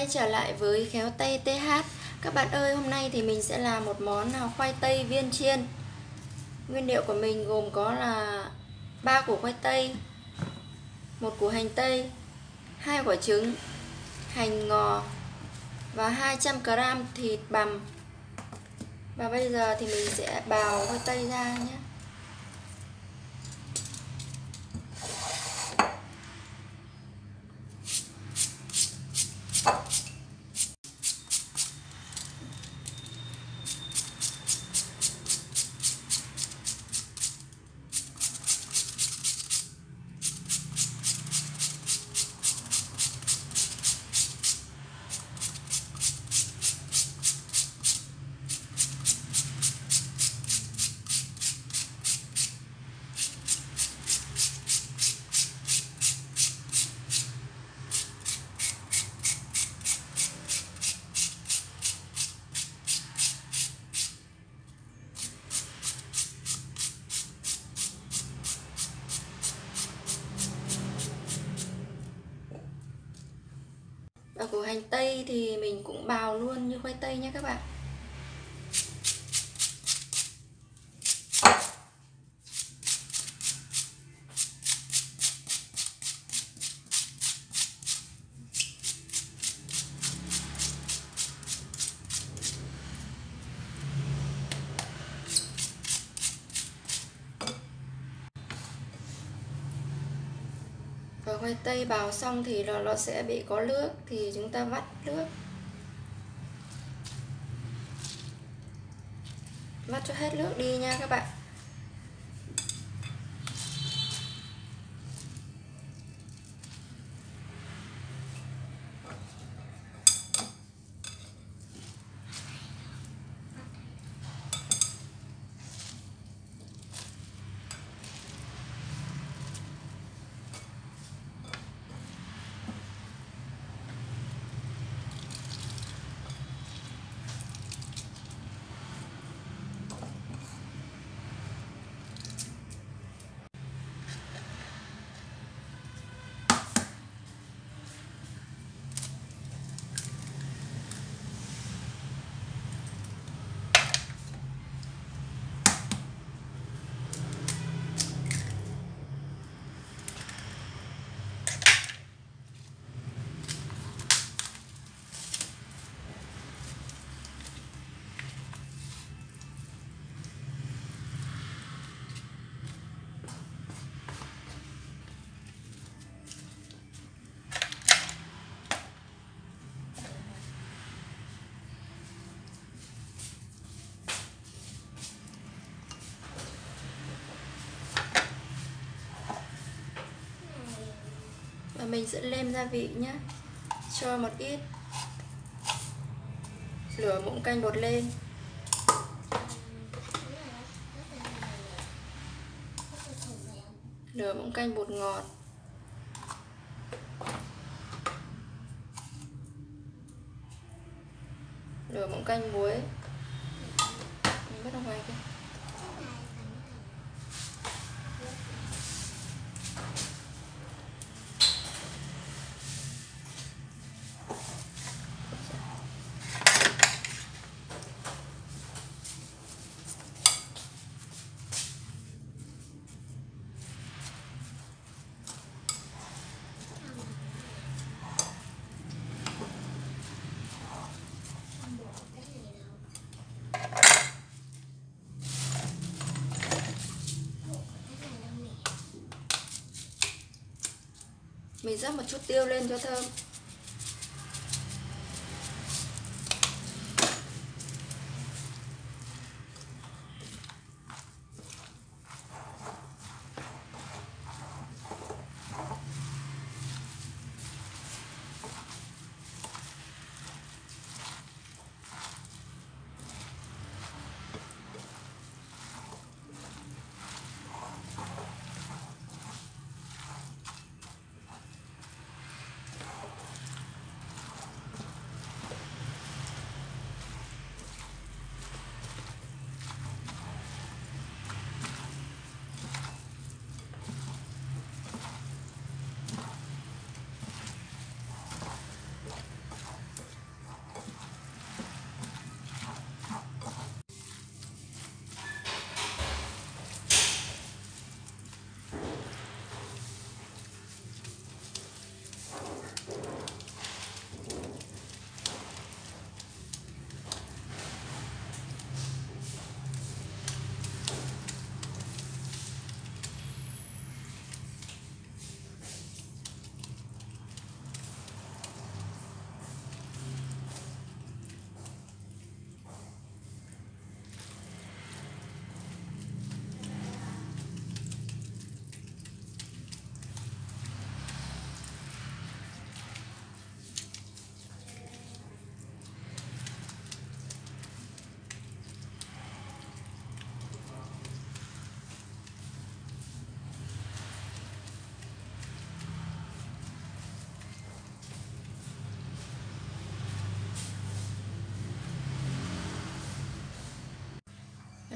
Quay trở lại với Khéo Tay TH. Các bạn ơi, hôm nay thì mình sẽ làm một món khoai tây viên chiên. Nguyên liệu của mình gồm có là 3 củ khoai tây, 1 củ hành tây, 2 quả trứng, hành ngò và 200 g thịt bằm. Và bây giờ thì mình sẽ bào khoai tây ra nhé. Và củ hành tây thì mình cũng bào luôn như khoai tây nhé các bạn. Và khoai tây bào xong thì nó sẽ bị có nước, thì chúng ta vắt nước, vắt cho hết nước đi nha các bạn. Và mình sẽ nêm gia vị nhé. Cho một ít, lửa muỗng canh bột lên, lửa muỗng canh bột ngọt, lửa muỗng canh muối. Mình bắt đầu ngoài kia. Mình rắc một chút tiêu lên cho thơm.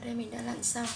đây mình đã lặn xong.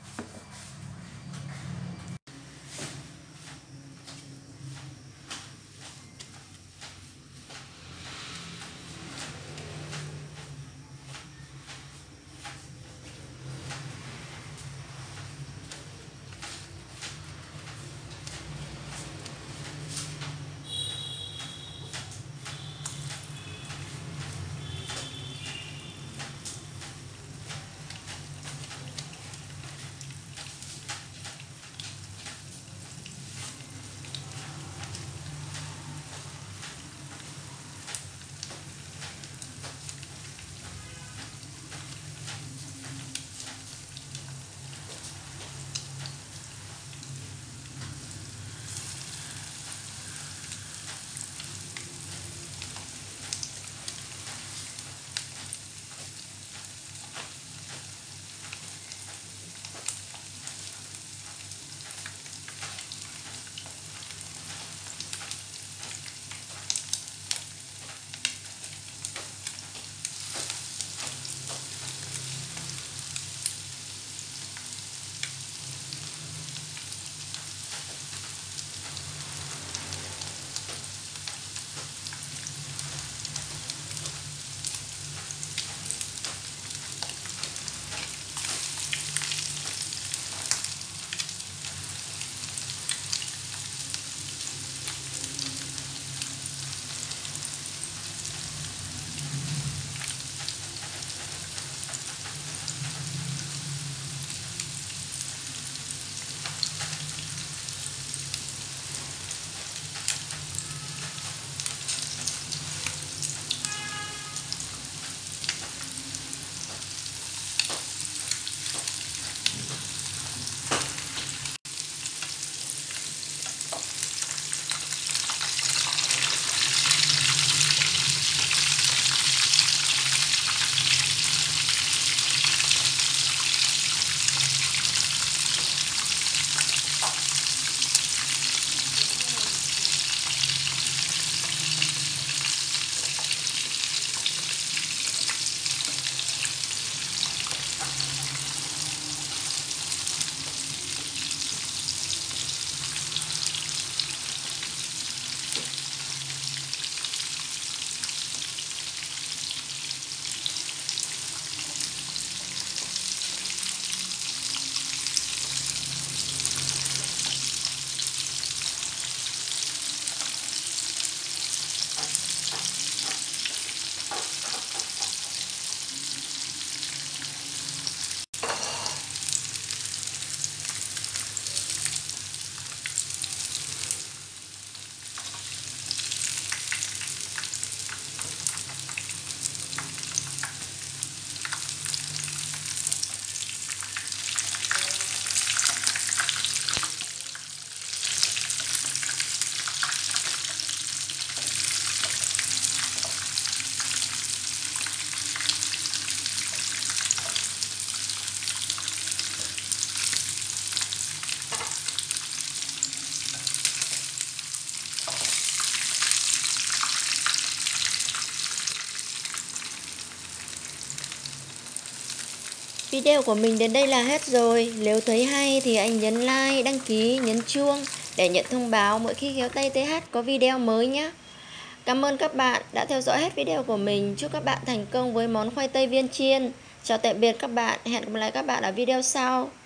Video của mình đến đây là hết rồi. Nếu thấy hay thì anh nhấn like, đăng ký, nhấn chuông để nhận thông báo mỗi khi Khéo Tay TH có video mới nhé. Cảm ơn các bạn đã theo dõi hết video của mình. Chúc các bạn thành công với món khoai tây viên chiên. Chào tạm biệt các bạn. Hẹn gặp lại các bạn ở video sau.